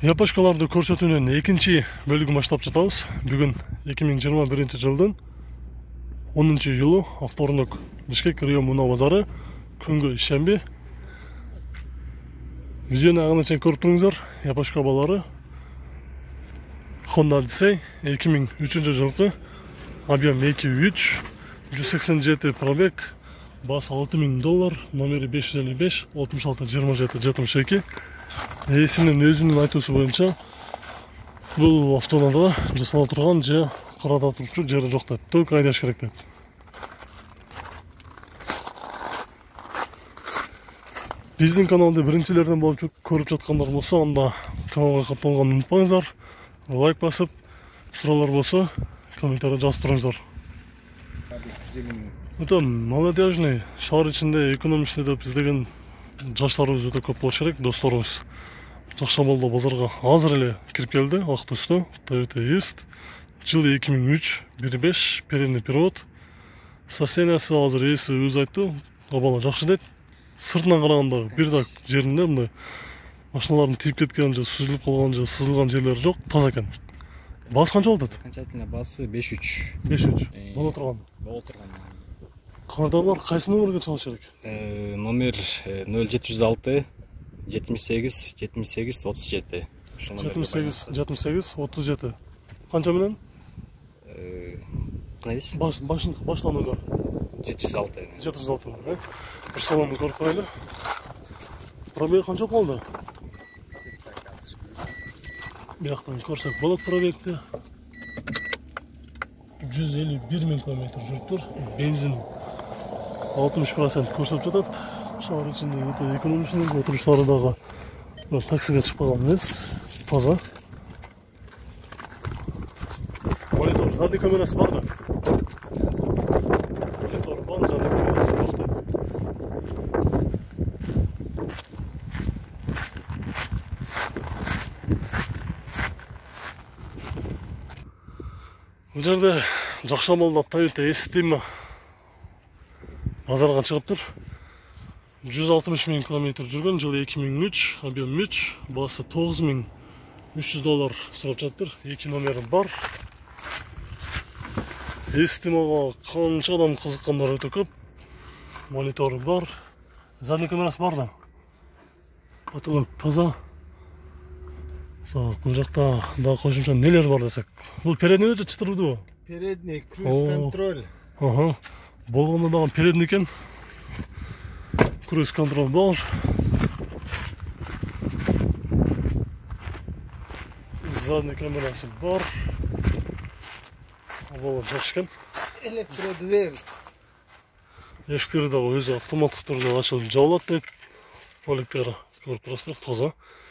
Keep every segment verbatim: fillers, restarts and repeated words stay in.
Япошкаларды көрсөтүүнүн экинчи бөлүгүн баштап жатабыз. Бүгүн эки миң жыйырма биринчи жылдын онунчу июлу, авторунок, Бишкек Рио Муна базары, күнгө ишемби. Видеону агына чейин көрүп туруңуздар. Япошка балары Honda Odyssey эки миң үчүнчү жылкы, объем эки үч, жүз сексен жети пробег, баас алты миң доллар, номери беш жүз элүү беш, алтымыш алты жыйырма жети жетимиш эки. Ээсинин өзүнүн айтуусу боюнча бул автоунаада жасала турган же карада турчу жери жок дейт. Только айдаш керек дейт. Биздин каналды биринчилерден болуп көрүп жаткандар болсо, анда каналга катталганды унутпаңыздар. Лайк басып, суроолор болсо комментарий жазып туруңуздар. Өтө молодежный, шаар ичинде экономичный деп издеген жаштарыбыз өтө көп болуш керек, досторубуз. Жакшамолдо базарга азыр эле кирип келди, ак түстө, Toyota East, жылы эки миң үч, бир беш, передний привод. Состояниясы азыр ээси өзү айтты, абала жакшы дейт. Сыртынан караганда бир да жеринде мындай машиналардын тийип кеткен же сүзүлүп калган же сызылган жерлери жок, таза экен. Баасы канча болот? Окончательно баасы беш үч. беш үч. Боло турган. Боло турган. Кардарлар кайсы номерге чалыш керек? Номер нөл жети жүз алты жетимиш сегиз жетимиш сегиз отуз жети. жетимиш сегиз жетимиш сегиз отуз жети. Канча менен? Кайсы? Баш башын баштан номер. жети жүз алты. жети жүз алты менен, э? Бир салонду көрүп коелу. Пробег канча болду? Бияктан көрсөк болот пробегти. жүз элүү бир миң километр жүрүптүр. Бензин алтымыш процент көрсөтүп жатат. Шаар ичинде өтө экономичный, отуруштары дагы таксиге чыкпаган эмес, таза. Монитор, задний камерасы бар да? Монитор бар, задний камерасы жок да. Бул жерде Жакшамолдо Toyota Estima базарга чыгыптыр. жүз алтымыш миң километр жүргөн, жылы эки миң үч, объем үч, баасы тогуз миң үч жүз доллар сурап жатыр. эки номери бар. Estima'га канча адам кызыккандар өтө көп. Монитору бар. Задний камерасы бар да. Потолок таза. Так, бул жакта дагы кошумча нелер бар десек. Бул передний өтө чытырдуу. Передний, круиз-контроль. Ага. Болгондо дагы передний экен. Круиз-контроль бар. Задний камерасы бар. Абалы жакшы экен. Электродверь. Эшиктери дагы өзү автоматтык түрдө ачылып жабылат дейт. Поликтери көрүп турасыздар, таза.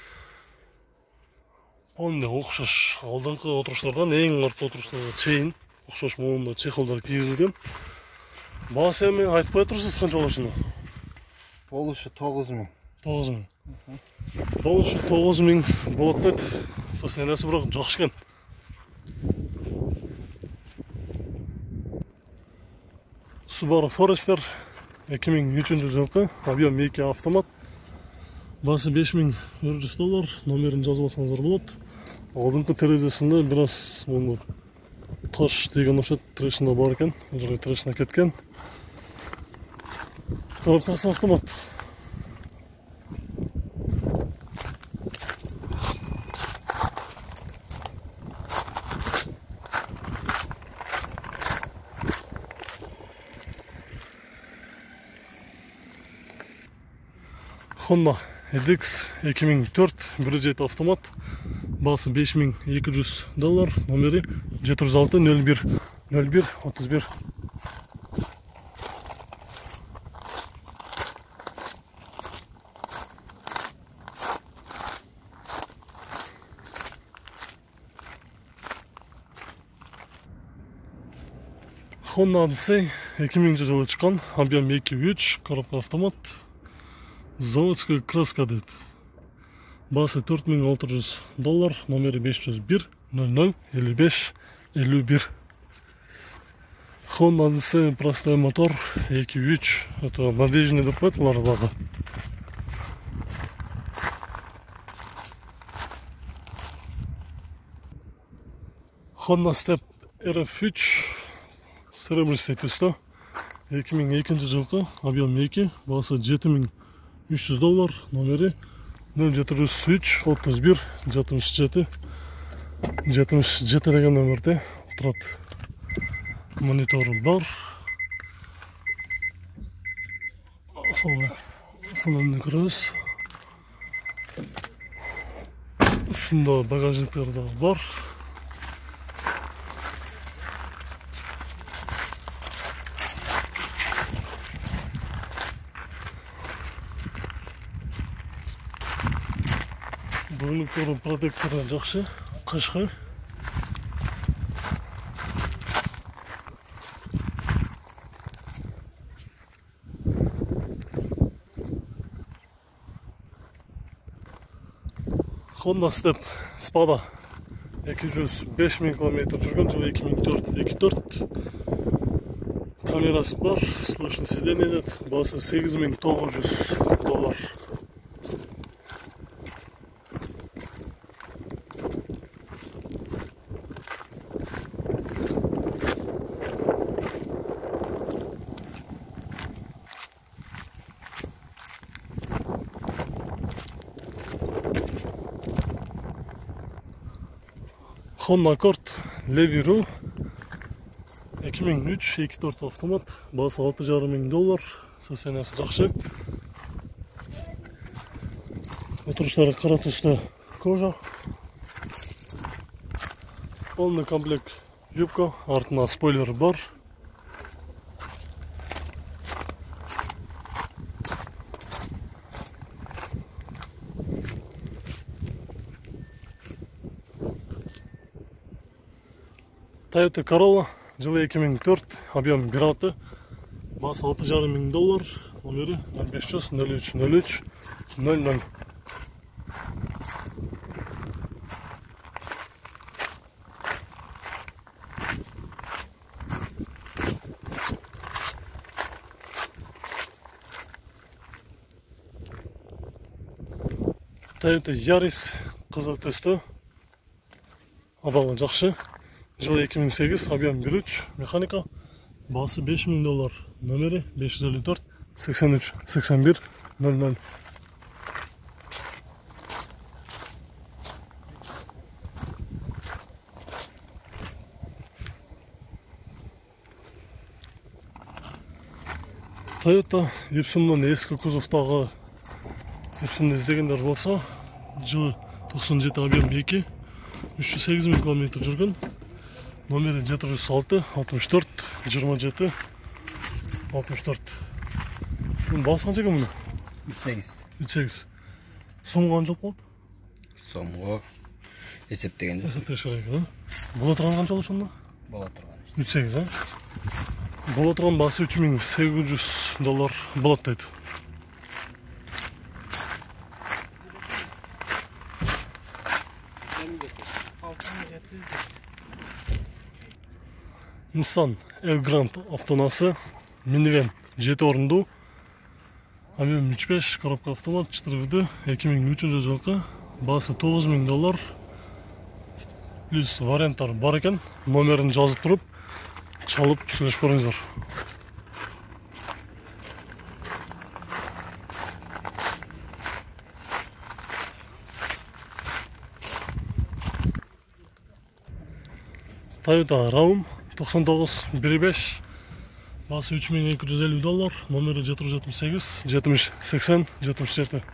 Онда окшош алдыңкы отуруштардан эң артка отуруштарга чейин окшош моунда чехолдор кийгизилген. Баасы эми айтып кое турсуз канча болушуну? Болушу тогуз миң. тогуз миң. Болушу тогуз миң болот дейт. Состояниясы бирок жакшы экен. Subaru Forester эки миң үчүнчү жылкы, объем эки автомат. Баасы беш миң бир жүз доллар, номерин жазып алсаңыздар болот. Алдыңкы терезесинде бир аз мону таш деген окшойт, трешина бар экен, жерге трешина кеткен. Коробкасы автомат. Honda эд икс эки миң төрт бир жети автомат. Баасы беш миң эки жүз доллар, номери жети жүз алты нөл бир нөл бир отуз бир. Honda Odyssey эки миңинчи жылы чыккан, объем эки үч, коробка автомат. Заводская краска дейт. Баасы төрт миң алты жүз доллар, номери беш жүз бир нөл нөл элүү беш элүү бир. Honda Odyssey простой мотор эки үч. Это надежный деп коет булар дагы. Honda Step R F üç серебристый түсті. эки миң экинчи жылғы, объем эки, бағасы жети миң үч жүз доллар, номері нөл жети жүз үч отуз бир жетимиш жети жетимиш жети деген номерде тұрады. Мониторы бар. Салонны көресіз. Үстінде багажниктері да бар. Бөліктері протекторы жақсы, қышқы. Honda Step Spada эки жүз беш миң километр жүрген, жылы эки миң төрт эки төрт. Камерасы бар, сплошный сиденье, басы сегиз миң тогуз жүз доллар. Honda Accord Leviru эки миң үч эки төрт автомат, басы алты жарым миң доллар, состояниясы жақсы. Отырыштары қара түсті кожа. Полный комплект юбка, артына спойлер бар. Toyota Corolla, жылы эки миң төрт, объем бир алты, басы алты жарым миң доллар, номері нөл беш жүз нөл үч нөл үч нөл нөл. Toyota Yaris қызыл түсті, адалы жақсы. Жылы эки миң сегиз, объем бир үч, механика, басы беш миң доллар, номері беш жүз элүү төрт сексен үч сексен бир нөл нөл. Toyota Epson'dan ескі кузовтағы Epson'ды іздегендер болса, жылы токсон жети, объем эки, үч жүз сегиз миң километр жүрген. Номері жети жүз алты алтымыш төрт жыйырма жети алтымыш төрт. Басы қанша екен мұны? үч сегиз. үч сегиз. Сомға қанша болып қалды? Сомға есептегенде. Есептеген шығарайық, а? Бола тұрған қанша олды сонда? Бола тұрған. үч сегиз, а? Бола тұрған басы үч миң сегиз жүз доллар болады дейді. Nissan Elgrand автонасы, минивэн жети орынды, объем үч беш, коробка автомат, четыре види, эки миң үчүнчү жылкы, басы тогуз миң доллар, плюс варианттар бар екен, номерін жазып тұрып, чалып сөйлешіп көріңіздер. Toyota Raum токсон тогуз бир беш, басы үч миң эки жүз элүү доллар, номері жети жүз жетимиш сегиз жетимиш сексен жетимиш жети.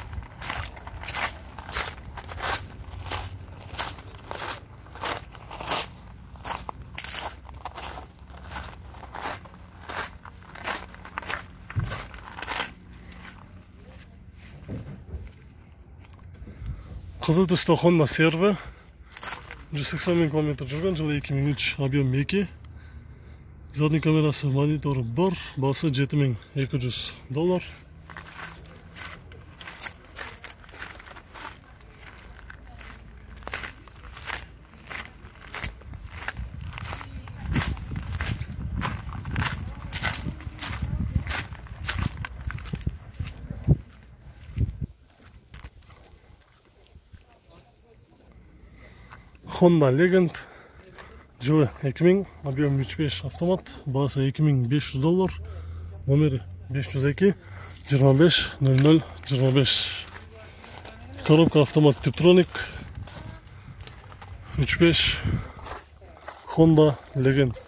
Қызыл түсті Honda си эр ви жүз сексен миң километр жүрген, жылы эки миң үч, объем эки. Задний камерасы, мониторы бар, басы жети миң эки жүз доллар. Honda Legend жылы эки миң, объем үч беш автомат, баасы эки миң беш жүз доллар, номери беш жүз эки жыйырма беш ноль ноль жыйырма беш. Коробка автомат Tiptronic үч беш Honda Legend.